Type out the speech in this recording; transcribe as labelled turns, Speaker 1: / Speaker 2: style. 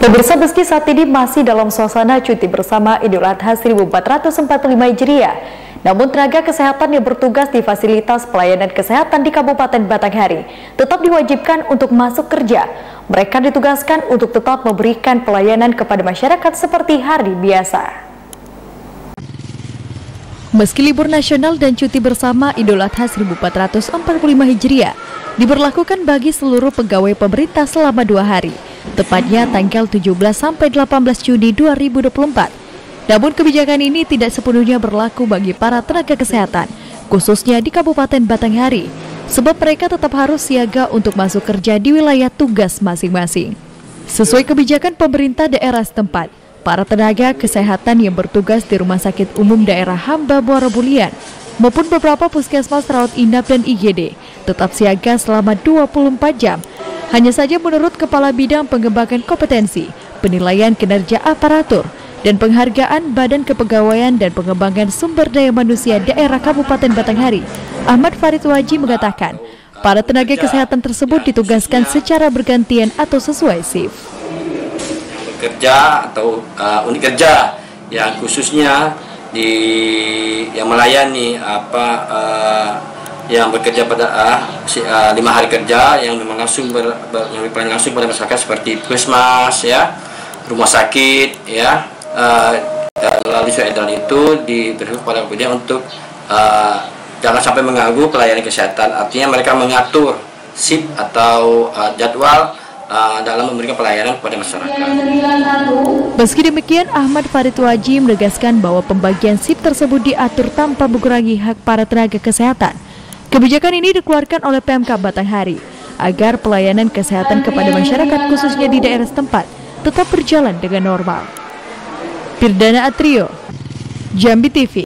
Speaker 1: Pemirsa, meski saat ini masih dalam suasana cuti bersama Idul Adha 1445 Hijriah, namun tenaga kesehatan yang bertugas di fasilitas pelayanan kesehatan di Kabupaten Batanghari tetap diwajibkan untuk masuk kerja. Mereka ditugaskan untuk tetap memberikan pelayanan kepada masyarakat seperti hari biasa. Meski libur nasional dan cuti bersama Idul Adha 1445 Hijriah diberlakukan bagi seluruh pegawai pemerintah selama 2 hari, tepatnya tanggal 17 sampai 18 Juni 2024. Namun kebijakan ini tidak sepenuhnya berlaku bagi para tenaga kesehatan, khususnya di Kabupaten Batanghari, sebab mereka tetap harus siaga untuk masuk kerja di wilayah tugas masing-masing. Sesuai kebijakan pemerintah daerah setempat, para tenaga kesehatan yang bertugas di Rumah Sakit Umum Daerah Hamba Muara Bulian maupun beberapa puskesmas rawat inap dan IGD tetap siaga selama 24 jam. Hanya saja menurut Kepala Bidang Pengembangan Kompetensi, Penilaian Kinerja Aparatur, dan Penghargaan Badan Kepegawaian dan Pengembangan Sumber Daya Manusia Daerah Kabupaten Batanghari, Ahmad Farid Waji mengatakan, para tenaga kesehatan tersebut ditugaskan secara bergantian atau sesuai shift.
Speaker 2: Kerja atau unit kerja yang khususnya yang melayani yang bekerja pada 5 hari kerja yang memang langsung langsung pada masyarakat seperti puskesmas, ya, rumah sakit, ya, lalu edaran itu diberikan kepada kemudian untuk jangan sampai mengganggu pelayanan kesehatan. Artinya mereka mengatur shift atau jadwal dalam memberikan pelayanan kepada masyarakat.
Speaker 1: Meski demikian, Ahmad Farid Waji menegaskan bahwa pembagian shift tersebut diatur tanpa mengurangi hak para tenaga kesehatan. Kebijakan ini dikeluarkan oleh Pemkab Batanghari agar pelayanan kesehatan kepada masyarakat khususnya di daerah setempat tetap berjalan dengan normal. Pirdana Atrio, Jambi TV.